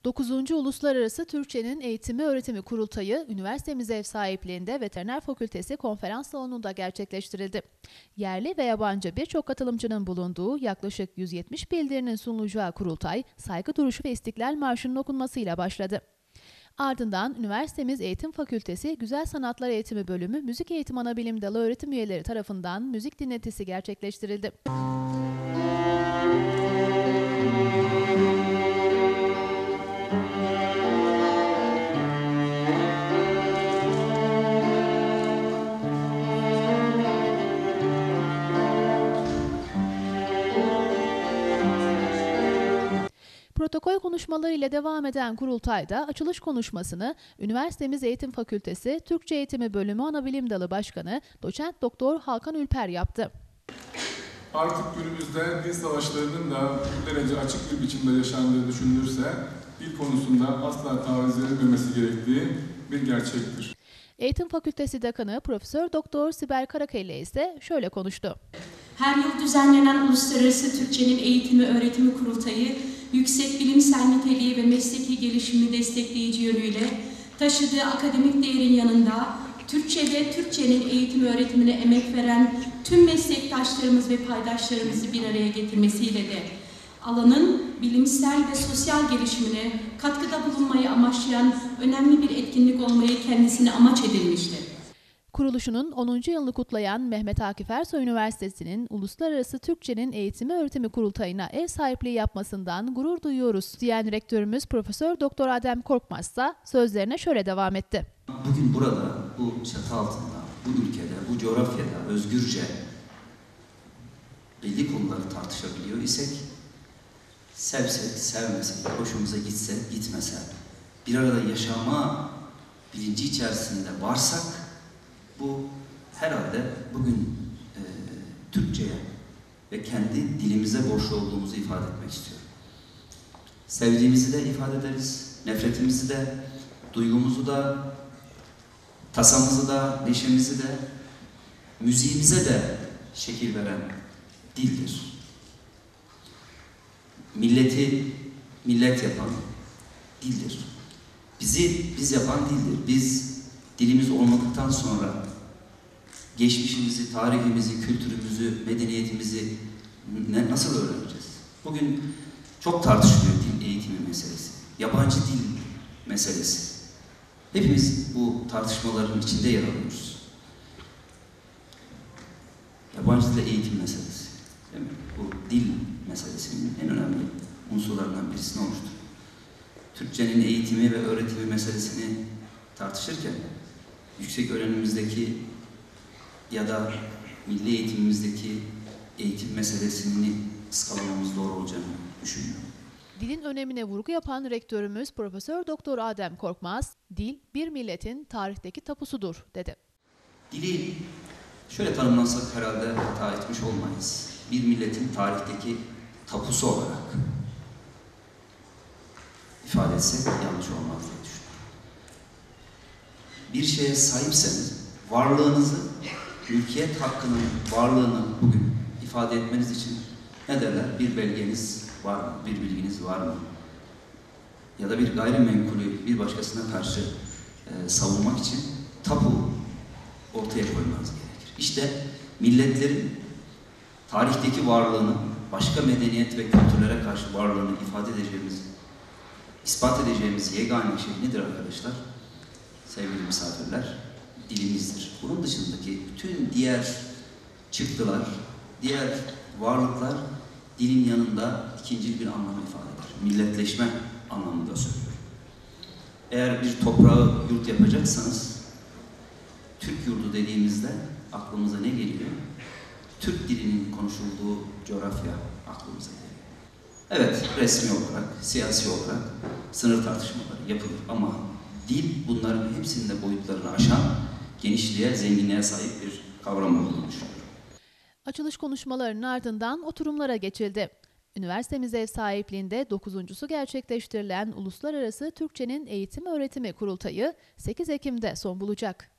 9. Uluslararası Türkçenin Eğitimi Öğretimi Kurultayı, üniversitemiz ev sahipliğinde Veteriner Fakültesi konferans salonunda gerçekleştirildi. Yerli ve yabancı birçok katılımcının bulunduğu yaklaşık 170 bildirinin sunulacağı kurultay, saygı duruşu ve İstiklal Marşı'nın okunmasıyla başladı. Ardından üniversitemiz Eğitim Fakültesi Güzel Sanatlar Eğitimi Bölümü Müzik Eğitim Anabilim Dalı öğretim üyeleri tarafından müzik dinletisi gerçekleştirildi. Protokol konuşmaları ile devam eden kurultayda açılış konuşmasını üniversitemiz Eğitim Fakültesi Türkçe Eğitimi Bölümü Anabilim Dalı Başkanı Doçent Doktor Hakan Ülper yaptı. Artık günümüzde dil savaşlarının da bu derece açık bir biçimde yaşandığı düşünülürse dil konusunda asla taviz verilmemesi gerektiği bir gerçektir. Eğitim Fakültesi Dekanı Profesör Doktor Sibel Karakelle ise şöyle konuştu. Her yıl düzenlenen Uluslararası Türkçenin Eğitimi Öğretimi Kurultayı, yüksek bilimsel niteliği ve mesleki gelişimi destekleyici yönüyle taşıdığı akademik değerin yanında Türkçe ve Türkçenin eğitimi öğretimine emek veren tüm meslektaşlarımız ve paydaşlarımızı bir araya getirmesiyle de alanın bilimsel ve sosyal gelişimine katkıda bulunmayı amaçlayan önemli bir etkinlik olmayı kendisine amaç edinmiştir. Kuruluşunun 10. yılını kutlayan Mehmet Akif Ersoy Üniversitesi'nin Uluslararası Türkçenin Eğitimi Öğretimi Kurultayı'na ev sahipliği yapmasından gurur duyuyoruz diyen rektörümüz Profesör Doktor Adem Korkmaz da sözlerine şöyle devam etti. Bugün burada, bu çatı altında, bu ülkede, bu coğrafyada özgürce belli konuları tartışabiliyor isek, sevsek, sevmesek, hoşumuza gitse, gitmese, bir arada yaşama bilinci içerisinde varsak, bu herhalde bugün Türkçe'ye ve kendi dilimize borçlu olduğumuzu ifade etmek istiyorum. Sevdiğimizi de ifade ederiz, nefretimizi de, duygumuzu da, tasamızı da, neşemizi de, müziğimize de şekil veren dildir. Milleti millet yapan dildir. Bizi biz yapan dildir. Biz dilimiz olmadıktan sonra geçmişimizi, tarihimizi, kültürümüzü, medeniyetimizi nasıl öğreneceğiz? Bugün çok tartışılıyor dil eğitimi meselesi, yabancı dil meselesi. Hepimiz bu tartışmaların içinde yer alıyoruz. Yabancı dil eğitim meselesi, değil mi? Bu dil meselesinin en önemli unsurlarından birisini oluşturuyor. Türkçenin eğitimi ve öğretimi meselesini tartışırken yüksek öğrenimimizdeki ya da milli eğitimimizdeki eğitim meselesini ıskalamamız doğru olacağını düşünüyorum. Dilin önemine vurgu yapan rektörümüz Profesör Doktor Adem Korkmaz, dil bir milletin tarihteki tapusudur dedi. Dili şöyle tanımlansak herhalde hata etmiş olmayız. Bir milletin tarihteki tapusu olarak ifade etsek yanlış olmaz diye düşünüyorum. Bir şeye sahipseniz varlığınızı, mülkiyet hakkının varlığını bugün ifade etmeniz için ne derler? Bir belgeniz var mı? Bir bilginiz var mı? Ya da bir gayrimenkulü bir başkasına karşı savunmak için tapu ortaya koymanız gerekir. İşte milletlerin tarihteki varlığını, başka medeniyet ve kültürlere karşı varlığını ifade edeceğimiz, ispat edeceğimiz yegane şey nedir arkadaşlar? Sevgili misafirler, dilimizdir. Bunun dışındaki bütün diğer çıktılar, diğer varlıklar dilin yanında ikincil bir anlam ifade eder. Milletleşme anlamında söylüyorum. Eğer bir toprağı yurt yapacaksanız, Türk yurdu dediğimizde aklımıza ne geliyor? Türk dilinin konuşulduğu coğrafya aklımıza geliyor. Evet, resmi olarak, siyasi olarak sınır tartışmaları yapılır ama dil bunların hepsinin de boyutlarını aşan, genişliğe, zenginliğe sahip bir kavram olduğunu düşünüyorum. Açılış konuşmalarının ardından oturumlara geçildi. Üniversitemiz ev sahipliğinde 9.'su gerçekleştirilen Uluslararası Türkçenin Eğitim Öğretimi Kurultayı 8 Ekim'de son bulacak.